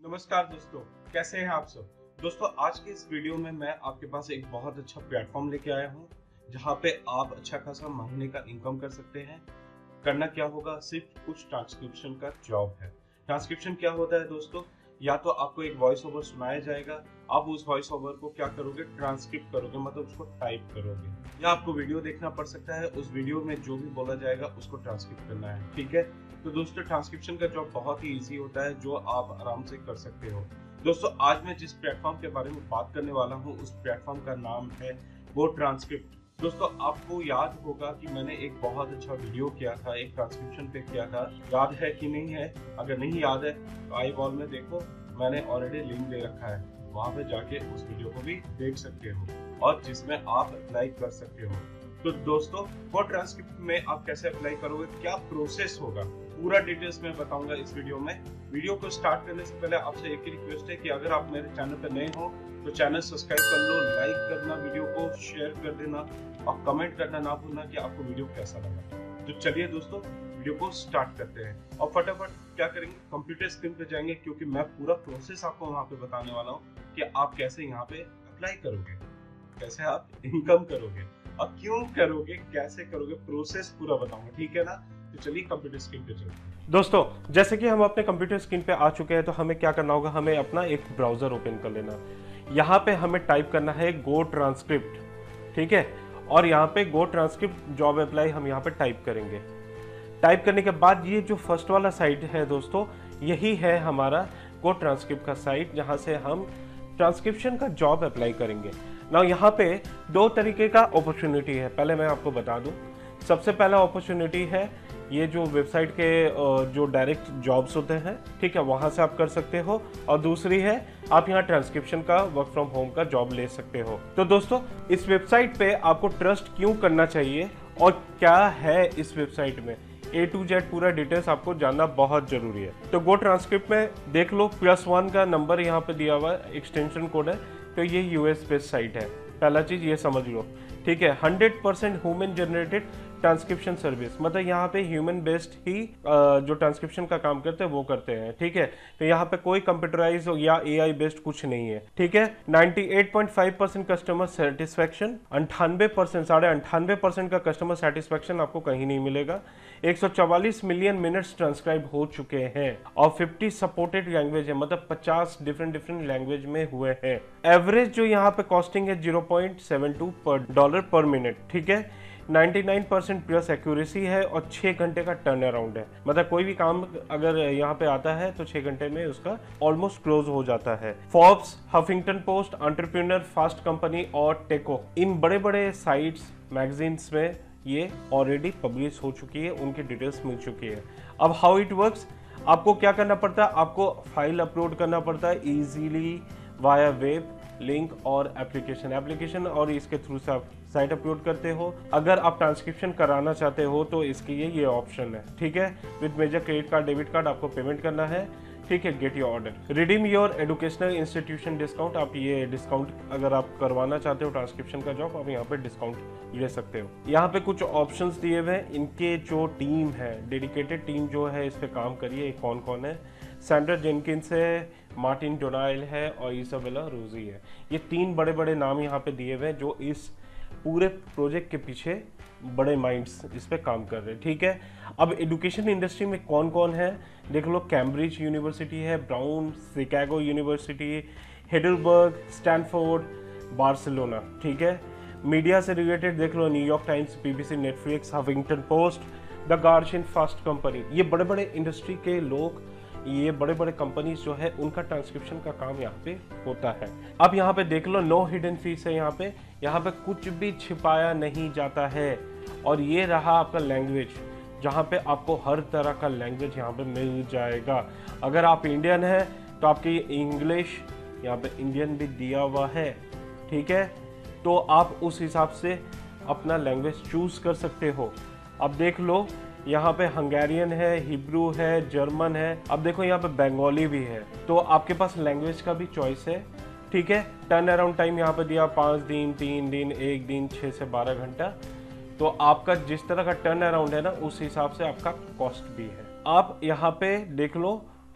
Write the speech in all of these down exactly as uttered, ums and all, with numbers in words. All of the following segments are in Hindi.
नमस्कार दोस्तों, कैसे हैं आप सब। दोस्तों आज के इस वीडियो में मैं आपके पास एक बहुत अच्छा प्लेटफॉर्म लेके आया हूं जहां पे आप अच्छा खासा महीने का इनकम कर सकते हैं। करना क्या होगा, सिर्फ कुछ ट्रांसक्रिप्शन का जॉब है। ट्रांसक्रिप्शन क्या होता है दोस्तों, या तो आपको एक वॉइस ओवर सुनाया जाएगा, आप उस वॉइस ओवर को क्या करोगे, ट्रांसक्रिप्ट करोगे, मतलब उसको टाइप करोगे, या आपको वीडियो देखना पड़ सकता है, उस वीडियो में जो भी बोला जाएगा उसको ट्रांसक्रिप्ट करना है। ठीक है, तो दोस्तों ट्रांसक्रिप्शन का जॉब बहुत ही इजी होता है जो आप आराम से कर सकते हो। दोस्तों आज मैं जिस प्लेटफॉर्म के बारे में बात करने वाला हूँ उस प्लेटफॉर्म का नाम है वो ट्रांसक्रिप्ट। दोस्तों आपको याद होगा कि मैंने एक बहुत अच्छा वीडियो किया था, एक ट्रांसक्रिप्शन पे किया था, याद है कि नहीं है? अगर नहीं याद है तो आई बॉल में देखो, मैंने ऑलरेडी लिंक दे रखा है, वहां पे जाके उस वीडियो को भी देख सकते हो और जिसमें आप अप्लाई कर सकते हो। तो दोस्तों वो ट्रांसक्रिप्ट में आप कैसे अप्लाई करोगे, क्या प्रोसेस होगा, पूरा डिटेल्स में बताऊंगा इस वीडियो में। वीडियो को स्टार्ट करने से पहले आपसे एक ही रिक्वेस्ट है कि अगर आप मेरे चैनल पर नए हो तो चैनल सब्सक्राइब कर लो, लाइक करना, वीडियो को शेयर कर देना और कमेंट करना ना भूलना कि आपको वीडियो कैसा लगा। तो चलिए दोस्तों वीडियो को स्टार्ट करते हैं और फटाफट क्या करेंगे, कंप्यूटर स्क्रीन पे जाएंगे क्योंकि मैं पूरा प्रोसेस आपको वहां पे बताने वाला हूँ कि आप कैसे यहाँ पे अप्लाई करोगे, कैसे आप इनकम करोगे और क्यों करोगे, कैसे करोगे, प्रोसेस पूरा बताऊंगा। ठीक है ना, तो चलिए कंप्यूटर स्क्रीन पे चलते हैं। दोस्तों जैसे कि हम अपने कंप्यूटर स्क्रीन पे आ चुके हैं तो हमें क्या करना होगा, हमें अपना एक ब्राउजर ओपन कर लेना। यहाँ पे हमें टाइप करना है गो ट्रांसक्रिप्ट, ठीक है, और यहाँ पे गो ट्रांसक्रिप्ट जॉब अप्लाई हम यहाँ पे टाइप करेंगे। टाइप करने के बाद ये जो फर्स्ट वाला साइट है दोस्तों, यही है हमारा गो ट्रांसक्रिप्ट का साइट जहाँ से हम ट्रांसक्रिप्शन का जॉब अप्लाई करेंगे। ना यहाँ पे दो तरीके का अपॉर्चुनिटी है, पहले मैं आपको बता दूं। सबसे पहला अपॉर्चुनिटी है ये जो वेबसाइट के जो डायरेक्ट जॉब्स होते हैं, ठीक है, वहाँ से आप कर सकते हो, और दूसरी है आप यहाँ ट्रांसक्रिप्शन का वर्क फ्रॉम होम का जॉब ले सकते हो। तो दोस्तों इस वेबसाइट पे आपको ट्रस्ट क्यों करना चाहिए और क्या है इस वेबसाइट में, ए टू जेड पूरा डिटेल्स आपको जानना बहुत जरूरी है। तो गो ट्रांसक्रिप्ट में देख लो, प्लस वन का नंबर यहाँ पे दिया हुआ है, एक्सटेंशन कोड है, तो ये यूएस बेस्ड साइट है। पहला चीज ये समझ लो, ठीक है। Hundred percent human generated transcription service, मतलब यहाँ पे ह्यूमन बेस्ड ही जो ट्रांसक्रिप्शन का काम करते हैं वो करते हैं, ठीक है। तो यहाँ पे कोई कंप्यूटराइज या एआई बेस्ड कुछ नहीं है, ठीक है। अट्ठानवे point five percent customer satisfaction, अंठानवे परसेंट साढ़े अंठानवे परसेंट का कस्टमर सेटिस्फेक्शन आपको कहीं नहीं मिलेगा। एक सौ चवालीस मिलियन मिनट्स ट्रांसक्राइब हो चुके हैं और पचास सपोर्टेड लैंग्वेज है, मतलब पचास डिफरेंट डिफरेंट लैंग्वेज में हुए हैं। एवरेज जो यहाँ पे कॉस्टिंग है zero point seven two per dollar per minute, ठीक है। निन्यानवे परसेंट प्लस एक्यूरेसी है और छह घंटे का टर्न अराउंड है, मतलब कोई भी काम अगर यहाँ पे आता है तो छह घंटे में उसका ऑलमोस्ट क्लोज हो जाता है। Forbes, Huffington Post, Entrepreneur, Fast Company और टेको, इन बड़े बड़े साइट्स मैगजीन्स में ये ऑलरेडी पब्लिश हो चुकी है, उनकी डिटेल्स मिल चुकी है। अब हाउ इट वर्क्स, आपको क्या करना पड़ता है, आपको फाइल अपलोड करना पड़ता है इजीली वाया वेब, लिंक और एप्लीकेशन एप्लीकेशन और इसके थ्रू से आप साइट अपलोड करते हो। अगर आप ट्रांसक्रिप्शन कराना चाहते हो तो इसके लिए ये ऑप्शन है, ठीक है। With major credit card, debit card आपको पेमेंट करना है, ठीक है। Get your order, redeem your educational institution discount, आप ये डिस्काउंट अगर आप करवाना चाहते हो ट्रांसक्रिप्शन का जॉब, आप यहाँ पे डिस्काउंट ले सकते हो। यहाँ पे कुछ ऑप्शंस दिए हुए हैं, इनके जो टीम है, डेडिकेटेड टीम जो है इस पे काम करिए, कौन कौन है, सैंड्रा जेनकिंस है, मार्टिन डोनाइल है और इसाबेला रोजी है। ये तीन बड़े बड़े नाम यहाँ पे दिए हुए हैं जो इस पूरे प्रोजेक्ट के पीछे बड़े माइंड्स इस पे काम कर रहे हैं, ठीक है। अब एजुकेशन इंडस्ट्री में कौन कौन है देख लो, कैम्ब्रिज यूनिवर्सिटी है, Brown, Chicago university, Heidelberg, Stanford, Barcelona, ठीक है। मीडिया से रिलेटेड देख लो, New York Times, BBC, Netflix, Huffington Post, the Guardian, Fast Company. ये बड़े बड़े इंडस्ट्री के लोग, ये बड़े बड़े कंपनीज जो है उनका ट्रांसक्रिप्शन का काम यहाँ पे होता है। अब यहाँ पे देख लो, नो हिडन फीस है यहाँ पे, यहाँ पे कुछ भी छिपाया नहीं जाता है। और ये रहा आपका लैंग्वेज, जहाँ पे आपको हर तरह का लैंग्वेज यहाँ पे मिल जाएगा। अगर आप इंडियन है तो आपकी इंग्लिश यहाँ पे इंडियन भी दिया हुआ है, ठीक है। तो आप उस हिसाब से अपना लैंग्वेज चूज कर सकते हो। अब देख लो, यहाँ पे हंगेरियन है, हिब्रू है, जर्मन है, अब देखो यहाँ पे बंगाली भी है, तो आपके पास लैंग्वेज का भी चॉइस है, ठीक है। टर्न अराउंड टाइम यहाँ पे दिया पाँच दिन, तीन दिन, एक दिन, छः से बारह घंटा। तो आपका जिस तरह का टर्न अराउंड है ना, उस हिसाब से आपका कॉस्ट भी है। आप यहाँ पे देख लो,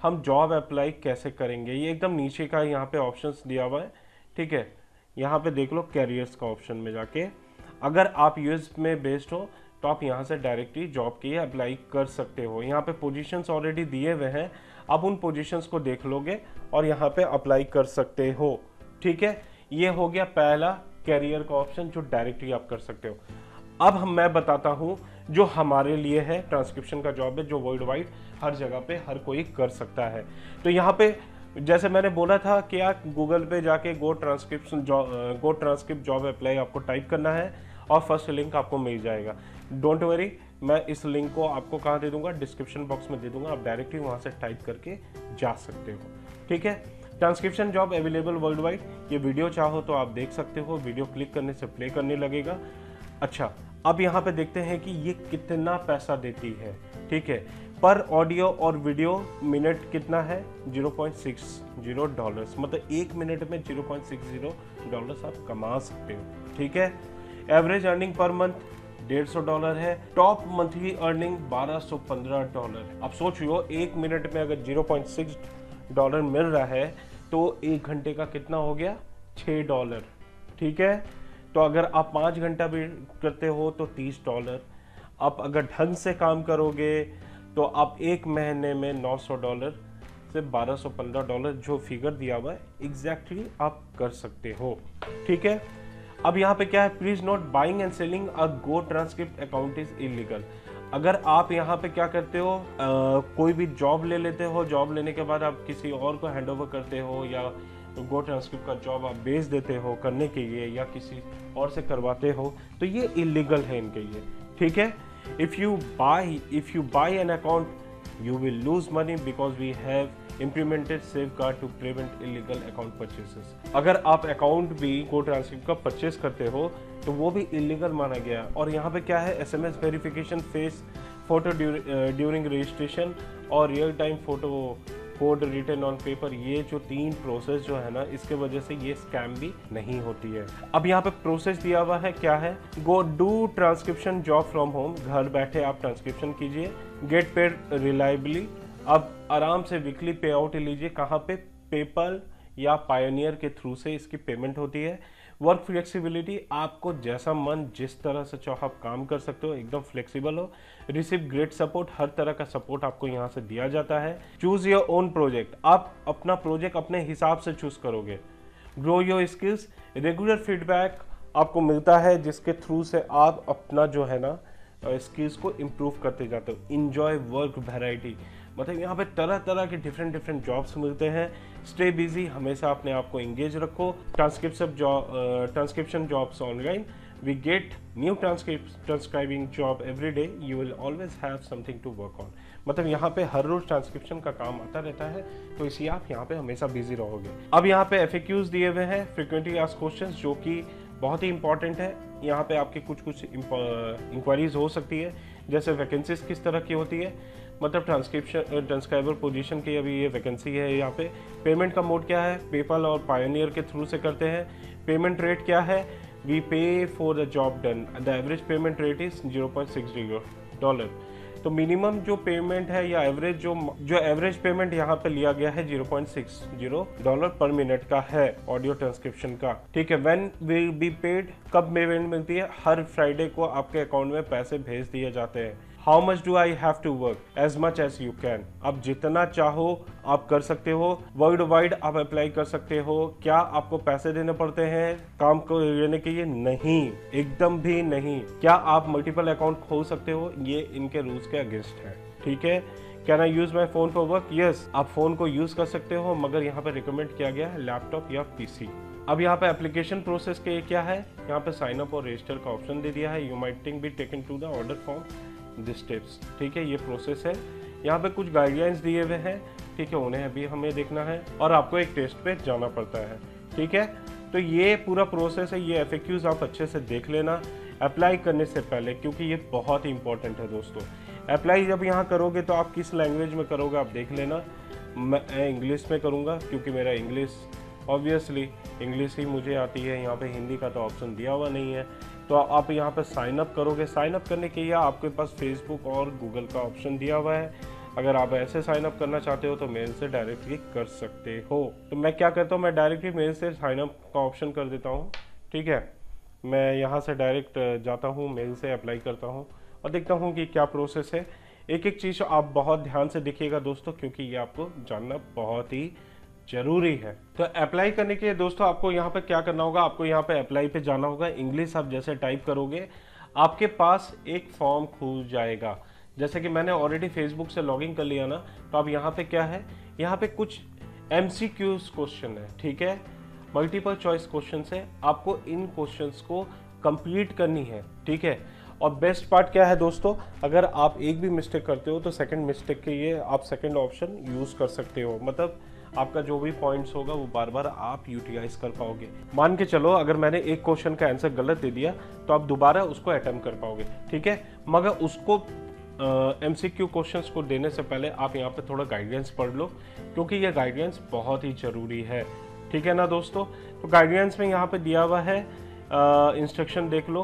हम जॉब अप्लाई कैसे करेंगे, ये एकदम नीचे का यहाँ पे ऑप्शंस दिया हुआ है, ठीक है। यहाँ पे देख लो कैरियर्स का ऑप्शन में जाके, अगर आप यूएस में बेस्ड हो तो आप यहाँ से डायरेक्टली जॉब के लिए अप्लाई कर सकते हो। यहाँ पे पोजीशंस ऑलरेडी दिए हुए हैं, आप उन पोजीशंस को देख लोगे और यहाँ पे अप्लाई कर सकते हो, ठीक है। ये हो गया पहला कैरियर का ऑप्शन जो डायरेक्टली आप कर सकते हो। अब हम मैं बताता हूँ जो हमारे लिए है, ट्रांसक्रिप्शन का जॉब है जो वर्ल्ड वाइड हर जगह पे हर कोई कर सकता है। तो यहाँ पे जैसे मैंने बोला था कि आप गूगल पे जाके Go transcription job Go transcript job apply आपको टाइप करना है और फर्स्ट लिंक आपको मिल जाएगा। डोंट वरी, मैं इस लिंक को आपको कहाँ दे दूंगा, डिस्क्रिप्शन बॉक्स में दे दूंगा, आप डायरेक्टली वहाँ से टाइप करके जा सकते हो, ठीक है। Transcription job available worldwide, ये वीडियो चाहो तो आप देख सकते हो, वीडियो क्लिक करने से प्ले करने लगेगा। अच्छा, अब यहाँ पे देखते हैं कि ये कितना पैसा देती है, ठीक है। पर ऑडियो और वीडियो मिनट कितना है, zero point six zero dollars, मतलब एक मिनट में zero point six zero dollars आप कमा सकते हो, ठीक है। एवरेज अर्निंग पर मंथ डेढ़ सौ डॉलर है। टॉप मंथली अर्निंग बारह सौ पंद्रह डॉलर। अब सोचियो एक मिनट में अगर ज़ीरो पॉइंट सिक्स डॉलर मिल रहा है तो एक घंटे का कितना हो गया, छः डॉलर, ठीक है। तो अगर आप पाँच घंटा भी करते हो तो तीस डॉलर। आप अगर ढंग से काम करोगे तो आप एक महीने में नौ सौ डॉलर से बारह सौ पंद्रह डॉलर जो फिगर दिया हुआ है एग्जैक्टली आप कर सकते हो, ठीक है। अब यहाँ पे क्या है, please note buying and selling a go transcript account is illegal. अगर आप यहाँ पे क्या करते हो, आ, कोई भी जॉब ले लेते हो, जॉब लेने के बाद आप किसी और को हैंड ओवर करते हो या गो ट्रांसक्रिप्ट का जॉब आप बेच देते हो करने के लिए या किसी और से करवाते हो, तो ये इलीगल है इनके लिए, ठीक है। If you buy if you buy an account you will lose money because we have implemented safeguard to prevent illegal account purchases। अगर आप अकाउंट भी गो ट्रांसक्रिप्ट का परचेस करते हो तो वो भी इलीगल माना गया। और यहाँ पे क्या है, SMS verification, face photo during registration और real time photo code written on paper, ये जो तीन प्रोसेस जो है ना, इसके वजह से ये स्कैम भी नहीं होती है। अब यहाँ पे प्रोसेस दिया हुआ है, क्या है, go do transcription job from home, घर बैठे आप ट्रांसक्रिप्शन कीजिए, गेट पेड रिलायबली, अब आराम से वीकली पे आउट लीजिए। कहाँ पे, पेपल या पायोनियर के थ्रू से इसकी पेमेंट होती है। वर्क फ्लेक्सिबिलिटी, आपको जैसा मन जिस तरह से चाहो आप काम कर सकते हो, एकदम फ्लेक्सिबल हो। रिसीव ग्रेट सपोर्ट, हर तरह का सपोर्ट आपको यहाँ से दिया जाता है। चूज योर ओन प्रोजेक्ट, आप अपना प्रोजेक्ट अपने हिसाब से चूज करोगे। Grow your skills, regular feedback आपको मिलता है जिसके थ्रू से आप अपना जो है ना स्किल्स को इम्प्रूव करते जाते हो। इंजॉय वर्क वैरायटी, मतलब यहाँ पे तरह तरह के डिफरेंट डिफरेंट जॉब्स मिलते हैं। स्टे बिजी, हमेशा अपने आप को एंगेज रखो। Transcription job transcription jobs online, we get new transcribing job every day, you will always have something to work on. मतलब यहाँ पे हर रोज ट्रांसक्रिप्शन का काम आता रहता है, तो इसलिए आप यहाँ पे हमेशा बिजी रहोगे। अब यहाँ पे एफ ए क्यूज दिए हुए हैं, फ्रिक्वेंटली आस्क्ड क्वेश्चंस, जो कि बहुत ही इंपॉर्टेंट है। यहाँ पे आपके कुछ कुछ इंक्वायरीज हो सकती है, जैसे वैकेंसीज किस तरह की होती है, मतलब ट्रांसक्रिप्शन ट्रांसक्राइबर पोजीशन की अभी ये वैकेंसी है यहाँ पे। पेमेंट का मोड क्या है, पेपल और पायोनियर के थ्रू से करते हैं। पेमेंट रेट क्या है, we pay for the job done, the average payment rate is zero point six zero dollar. तो मिनिमम जो पेमेंट है या एवरेज जो जो एवरेज पेमेंट यहाँ पे लिया गया है zero point six zero dollar per minute का है ऑडियो ट्रांसक्रिप्शन का, ठीक है। व्हेन विल बी पेड, कब पेमेंट मिलती है, हर फ्राइडे को आपके अकाउंट में पैसे भेज दिए जाते हैं। How much do I have to work, as much as you can, आप जितना चाहो आप कर सकते हो। वर्ल्ड वाइड आप अप्लाई कर सकते हो। क्या आपको पैसे देने पड़ते हैं काम को लेने के लिए? नहीं, एकदम भी नहीं। क्या आप मल्टीपल अकाउंट खोल सकते हो? ये इनके रूल्स के अगेंस्ट है, ठीक है। Can I use my phone for work? Yes, आप फोन को यूज कर सकते हो, मगर यहाँ पे रिकमेंड किया गया है लैपटॉप या पीसी। अब यहाँ पे एप्लीकेशन प्रोसेस के क्या है, यहाँ पे साइन अप और रजिस्टर का ऑप्शन दे दिया है। You might think be taken to the order form this steps, ठीक है, ये प्रोसेस है। यहाँ पे कुछ गाइडलाइंस दिए हुए हैं, ठीक है, उन्हें अभी हमें देखना है और आपको एक टेस्ट पे जाना पड़ता है, ठीक है। तो ये पूरा प्रोसेस है, ये एफएक्यूज आप अच्छे से देख लेना अप्लाई करने से पहले, क्योंकि ये बहुत ही इंपॉर्टेंट है दोस्तों। अप्लाई जब यहाँ करोगे तो आप किस लैंग्वेज में करोगे आप देख लेना। मैं इंग्लिश में करूँगा क्योंकि मेरा इंग्लिश ऑब्वियसली इंग्लिश ही मुझे आती है। यहाँ पे हिंदी का तो ऑप्शन दिया हुआ नहीं है, तो आप यहाँ पे साइन अप करोगे। साइन अप करने के लिए आपके पास फेसबुक और गूगल का ऑप्शन दिया हुआ है। अगर आप ऐसे साइन अप करना चाहते हो तो मेल से डायरेक्टली कर सकते हो। तो मैं क्या करता हूँ, मैं डायरेक्टली मेल से साइन अप का ऑप्शन कर देता हूँ। ठीक है, मैं यहाँ से डायरेक्ट जाता हूँ, मेल से अप्लाई करता हूँ और देखता हूँ कि क्या प्रोसेस है। एक एक चीज़ आप बहुत ध्यान से देखिएगा दोस्तों, क्योंकि ये आपको जानना बहुत ही जरूरी है। तो अप्लाई करने के लिए दोस्तों आपको यहाँ पे क्या करना होगा, आपको यहाँ पे अप्लाई पे जाना होगा। इंग्लिश आप जैसे टाइप करोगे आपके पास एक फॉर्म खुल जाएगा। जैसे कि मैंने ऑलरेडी फेसबुक से लॉगिन कर लिया ना, तो अब यहाँ पे क्या है, यहाँ पे कुछ एमसीक्यूज क्वेश्चन है। ठीक है, मल्टीपल चॉइस क्वेश्चन है, आपको इन क्वेश्चंस को कंप्लीट करनी है। ठीक है, और बेस्ट पार्ट क्या है दोस्तों, अगर आप एक भी मिस्टेक करते हो तो सेकंड मिस्टेक के लिए आप सेकंड ऑप्शन यूज़ कर सकते हो। मतलब आपका जो भी पॉइंट्स होगा वो बार बार आप यूटिलाइज कर पाओगे। मान के चलो अगर मैंने एक क्वेश्चन का आंसर गलत दे दिया तो आप दोबारा उसको अटेम्प्ट कर पाओगे। ठीक है, मगर उसको एमसीक्यू क्वेश्चंस को देने से पहले आप यहाँ पे थोड़ा गाइडेंस पढ़ लो, क्योंकि ये गाइडेंस बहुत ही ज़रूरी है। ठीक है ना दोस्तों, तो गाइडेंस में यहाँ पे दिया हुआ है, इंस्ट्रक्शन देख लो।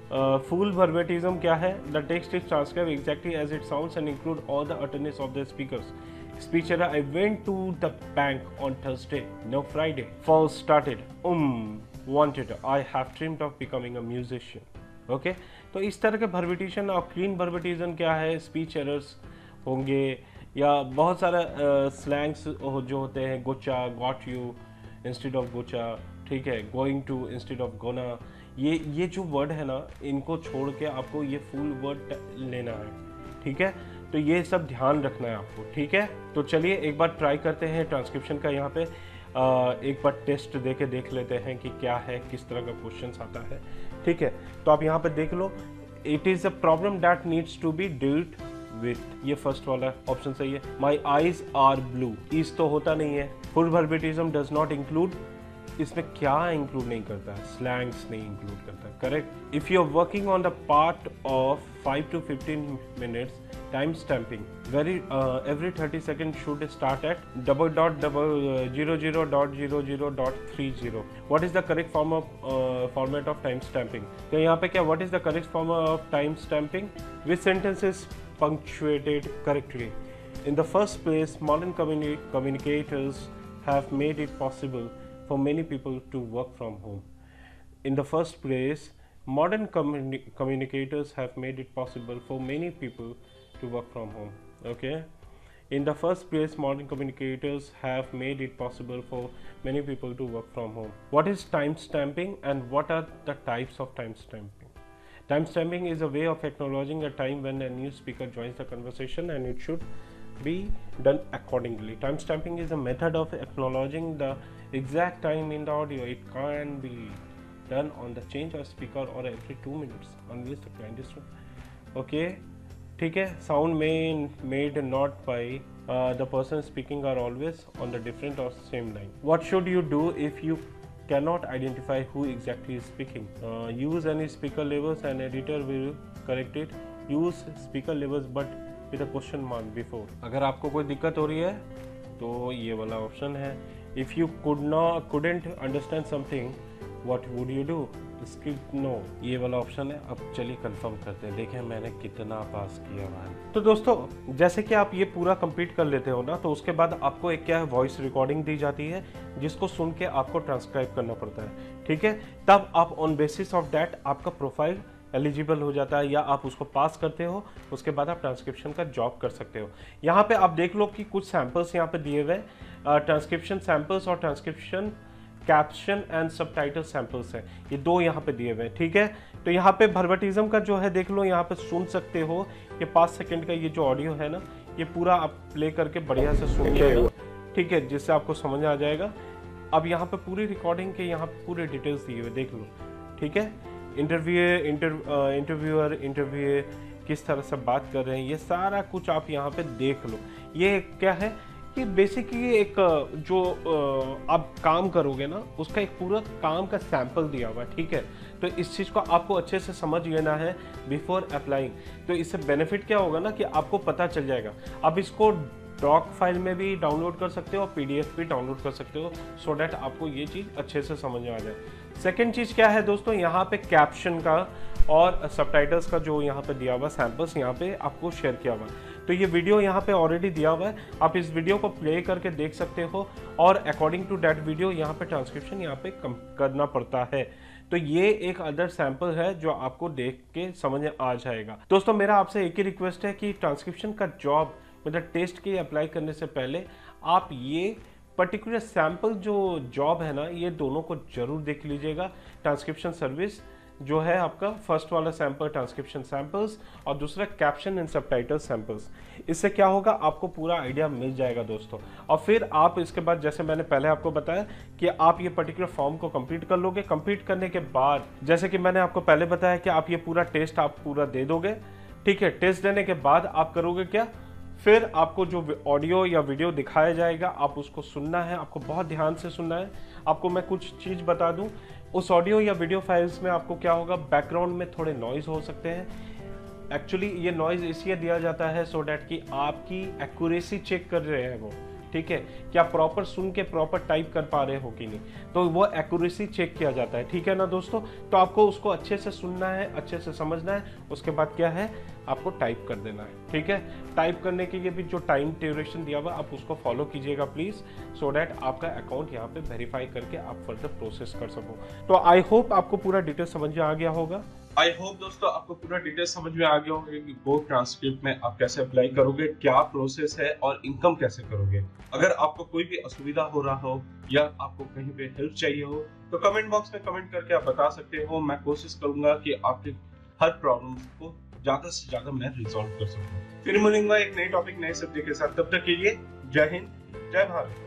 फुल वर्बेटिज्म क्या है, the text is transcribe exactly as it sounds and include all the utterances of the speakers. Speech error, I went to the bank on Thursday, no Friday. Fall started, um, wanted, I have dreamed of becoming a musician. Okay? तो इस तरह के वर्बेटिशन और क्लीन वर्बेटिज्म क्या है, स्पीच एरर्स होंगे या बहुत सारा स्लैंग्स जो होते हैं, gotcha, got you instead of gotcha, ठीक है, going to instead of gonna, ये ये जो वर्ड है ना, इनको छोड़ के आपको ये फुल वर्ड लेना है। ठीक है, तो ये सब ध्यान रखना है आपको। ठीक है, तो चलिए एक बार ट्राई करते हैं ट्रांसक्रिप्शन का। यहाँ पे आ, एक बार टेस्ट दे के देख लेते हैं कि क्या है, किस तरह का क्वेश्चन आता है। ठीक है, तो आप यहाँ पे देख लो, it is a problem that needs to be dealt with, ये फर्स्ट वाला ऑप्शन सही है। My eyes are blue, is तो होता नहीं है। Full verbatim does not include, इसमें क्या इंक्लूड नहीं करता है, स्लैंग्स नहीं इंक्लूड करता। Correct. If you are working on the part of five to fifteen minutes, time stamping, very uh, every thirty seconds should start at double dot double uh, zero zero dot zero zero dot three zero. What is the correct form of uh, format of time stamping? तो यहाँ पे क्या, what is the correct form of time stamping? Which sentence is punctuated correctly? In the first place, modern communi communicators have made it possible for many people to work from home. In the first place, modern communi communicators have made it possible for many people to work from home. Okay, in the first place, modern communicators have made it possible for many people to work from home. What is time stamping and what are the types of time stamping? Time stamping is a way of acknowledging a time when a new speaker joins the conversation, and it should be done accordingly. Time stamping is a method of acknowledging the exact time in the audio. It can be done on the change of speaker or every two minutes unless the client is okay. ठीक है, sound men made not by the person speaking are always on the different और same line. What should you do if you cannot identify who exactly is speaking? Uh, use any speaker labels and editor will correct it. Use speaker labels but with a question mark before. अगर आपको कोई दिक्कत हो रही है तो ये वाला ऑप्शन है. If you could not couldn't understand something, what would you do? Skip no, ये वाला ऑप्शन है. अब चलिए कंफर्म करते हैं, देखें मैंने कितना पास किया भाई. तो दोस्तों जैसे कि आप ये पूरा कंप्लीट कर लेते हो ना, तो उसके बाद आपको एक क्या है, वॉइस रिकॉर्डिंग दी जाती है जिसको सुन के आपको ट्रांसक्राइब करना पड़ता है. ठीक है, तब आप ऑन बेसिस ऑफ दैट आपका प्रोफाइल एलिजिबल हो जाता है या आप उसको पास करते हो. उसके बाद आप ट्रांसक्रिप्शन का जॉब कर सकते हो. यहाँ पे आप देख लो कि कुछ सैंपल्स यहाँ पे दिए हुए, ट्रांसक्रिप्शन सैंपल्स और transcription caption and subtitle samples हैं, ये दो यहाँ पे दिए हुए हैं. ठीक है, तो यहाँ पे वर्बेटिज्म का जो है देख लो, यहाँ पे सुन सकते हो. ये पाँच सेकंड का ये जो ऑडियो है ना, ये पूरा आप प्ले करके बढ़िया से सुनिएगा. ठीक है, जिससे आपको समझ आ जाएगा. अब यहाँ पे पूरी रिकॉर्डिंग के यहाँ पे पूरे डिटेल्स दिए हुए देख लो. ठीक है, इंटरव्यू इंटरव्यूअर इंटरव्यू किस तरह से बात कर रहे हैं, ये सारा कुछ आप यहाँ पे देख लो. ये क्या है कि बेसिकली एक जो आप काम करोगे ना, उसका एक पूरा काम का सैंपल दिया हुआ है. ठीक है, तो इस चीज़ को आपको अच्छे से समझ लेना है बिफोर अप्लाइंग. तो इससे बेनिफिट क्या होगा ना कि आपको पता चल जाएगा. आप इसको डॉक फाइल में भी डाउनलोड कर सकते हो और पीडीएफ भी डाउनलोड कर सकते हो, सो डैट आपको ये चीज़ अच्छे से समझ में आ जाए. सेकेंड चीज़ क्या है दोस्तों, यहाँ पे कैप्शन का और सबटाइटल्स का जो यहाँ पे दिया हुआ सैंपल्स यहाँ पे आपको शेयर किया हुआ. तो ये वीडियो यहाँ पे ऑलरेडी दिया हुआ है, आप इस वीडियो को प्ले करके देख सकते हो और अकॉर्डिंग टू दैट वीडियो यहाँ पे ट्रांसक्रिप्शन यहाँ पे कम करना पड़ता है। तो ये एक अदर सैंपल है जो आपको देख के समझ में आ जाएगा। दोस्तों मेरा आपसे एक ही रिक्वेस्ट है कि ट्रांसक्रिप्शन का जॉब मतलब टेस्ट के अप्लाई करने से पहले आप ये पर्टिकुलर सैंपल जो जॉब है ना, ये दोनों को जरूर देख लीजिएगा। ट्रांसक्रिप्शन सर्विस जो है आपका फर्स्ट वाला सैंपल ट्रांसक्रिप्शन सैंपल्स और दूसरा कैप्शन एंड सबटाइटल सैंपल्स। इससे क्या होगा, आपको पूरा आइडिया मिल जाएगा दोस्तों। और फिर आप इसके बाद जैसे मैंने पहले आपको बताया कि आप ये पर्टिकुलर फॉर्म को कंप्लीट कर लोगे। कंप्लीट करने के बाद जैसे कि मैंने आपको पहले बताया कि आप ये पूरा टेस्ट आप पूरा दे दोगे, ठीक है। टेस्ट देने के बाद आप करोगे क्या, फिर आपको जो ऑडियो या वीडियो दिखाया जाएगा आप उसको सुनना है, आपको बहुत ध्यान से सुनना है। आपको मैं कुछ चीज़ बता दूं, उस ऑडियो या वीडियो फाइल्स में आपको क्या होगा, बैकग्राउंड में थोड़े नॉइज हो सकते हैं। एक्चुअली ये नॉइज इसलिए दिया जाता है सो डैट कि आपकी एक्यूरेसी चेक कर रहे हैं वो, ठीक है, कि आप प्रॉपर सुन के प्रॉपर टाइप कर पा रहे हो कि नहीं, तो वो एक्यूरेसी चेक किया जाता है, ठीक है ना दोस्तों। तो आपको उसको अच्छे से सुनना है, अच्छे से समझना है, उसके बाद क्या है आपको टाइप कर देना है, ठीक है। टाइप करने के लिए भी जो टाइम ड्यूरेशन दिया हुआ आप उसको फॉलो कीजिएगा प्लीज, सो डैट आपका अकाउंट यहाँ पे वेरीफाई करके आप फर्दर प्रोसेस कर सको। तो आई होप आपको पूरा डिटेल समझ में आ गया होगा। आई होप दोस्तों आपको पूरा डिटेल समझ में आ गया होगा कि गो ट्रांसक्रिप्ट में आप कैसे अप्लाई करोगे, क्या प्रोसेस है और इनकम कैसे करोगे। अगर आपको कोई भी असुविधा हो रहा हो या आपको कहीं पे हेल्प चाहिए हो तो कमेंट बॉक्स में कमेंट करके आप बता सकते हो। मैं कोशिश करूंगा कि आपके हर प्रॉब्लम को ज्यादा से ज्यादा मैं रिजॉल्व कर सकूं। फिर मिलूंगा एक नए टॉपिक नए सब्जेक्ट के साथ, तब तक के लिए जय हिंद जय भारत।